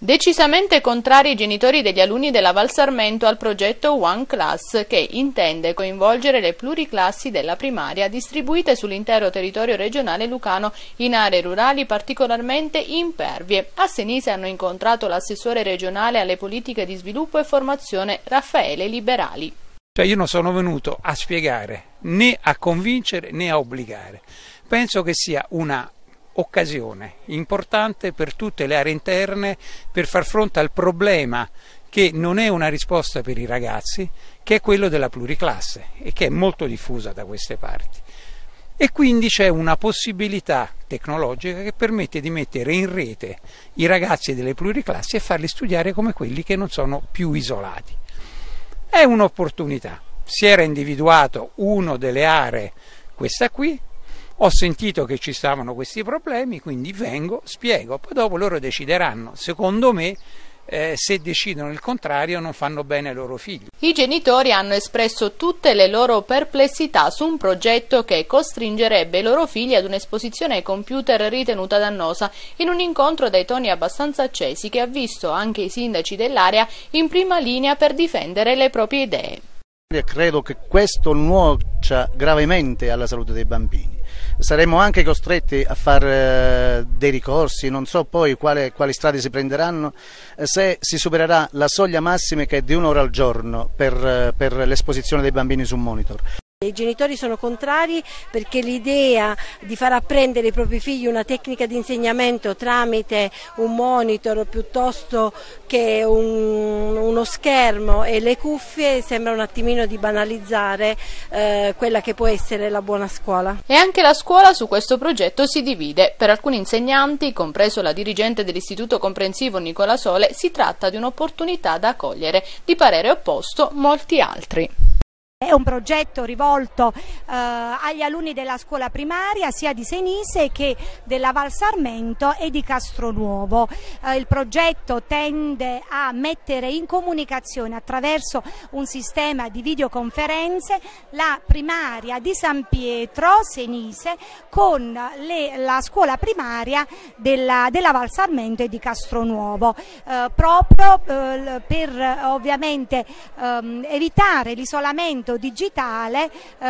Decisamente contrari i genitori degli alunni della Val Sarmento al progetto One Class, che intende coinvolgere le pluriclassi della primaria distribuite sull'intero territorio regionale lucano in aree rurali particolarmente impervie. A Senise hanno incontrato l'assessore regionale alle politiche di sviluppo e formazione Raffaele Liberali. Io non sono venuto a spiegare, né a convincere né a obbligare. Penso che sia una occasione importante per tutte le aree interne per far fronte al problema che non è una risposta per i ragazzi, che è quello della pluriclasse e che è molto diffusa da queste parti. E quindi c'è una possibilità tecnologica che permette di mettere in rete i ragazzi delle pluriclassi e farli studiare come quelli che non sono più isolati. È un'opportunità. Si era individuato uno delle aree, questa qui. Ho sentito che ci stavano questi problemi, quindi vengo, spiego, poi dopo loro decideranno. Secondo me, se decidono il contrario, non fanno bene ai loro figli. I genitori hanno espresso tutte le loro perplessità su un progetto che costringerebbe i loro figli ad un'esposizione ai computer ritenuta dannosa, in un incontro dai toni abbastanza accesi che ha visto anche i sindaci dell'area in prima linea per difendere le proprie idee. Credo che questo nuoccia gravemente alla salute dei bambini. Saremo anche costretti a fare dei ricorsi, non so poi quali strade si prenderanno, se si supererà la soglia massima che è di 1 ora al giorno per l'esposizione dei bambini su un monitor. I genitori sono contrari perché l'idea di far apprendere ai propri figli una tecnica di insegnamento tramite un monitor piuttosto che uno schermo e le cuffie sembra un attimino di banalizzare quella che può essere la buona scuola. E anche la scuola su questo progetto si divide. Per alcuni insegnanti, compreso la dirigente dell'Istituto Comprensivo Nicola Sole, si tratta di un'opportunità da cogliere. Di parere opposto molti altri. È un progetto rivolto agli alunni della scuola primaria sia di Senise che della Val Sarmento e di Castronuovo. Il progetto tende a mettere in comunicazione attraverso un sistema di videoconferenze la primaria di San Pietro, Senise, con la scuola primaria della Val Sarmento e di Castronuovo, proprio per ovviamente evitare l'isolamento digitale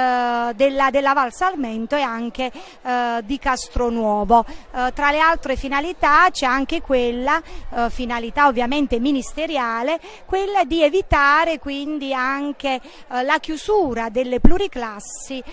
della Val Sarmento e anche di Castronuovo. Tra le altre finalità c'è anche quella, finalità ovviamente ministeriale, quella di evitare quindi anche la chiusura delle pluriclassi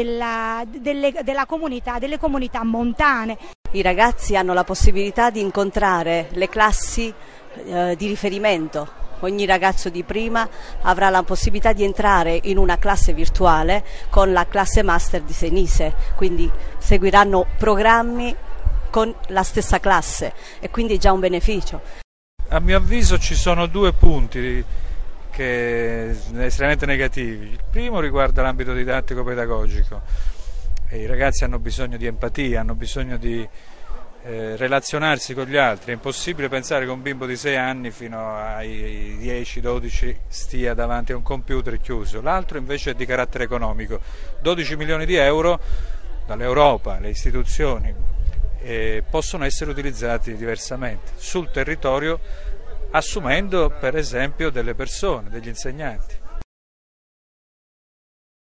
delle comunità montane. I ragazzi hanno la possibilità di incontrare le classi di riferimento. Ogni ragazzo di prima avrà la possibilità di entrare in una classe virtuale con la classe master di Senise, quindi seguiranno programmi con la stessa classe e quindi è già un beneficio. A mio avviso ci sono 2 punti che sono estremamente negativi. Il primo riguarda l'ambito didattico-pedagogico. I ragazzi hanno bisogno di empatia, hanno bisogno di relazionarsi con gli altri. È impossibile pensare che un bimbo di 6 anni fino ai 10-12 stia davanti a un computer chiuso. L'altro invece è di carattere economico. 12 milioni di euro dall'Europa, le istituzioni, possono essere utilizzati diversamente sul territorio, assumendo per esempio delle persone, degli insegnanti.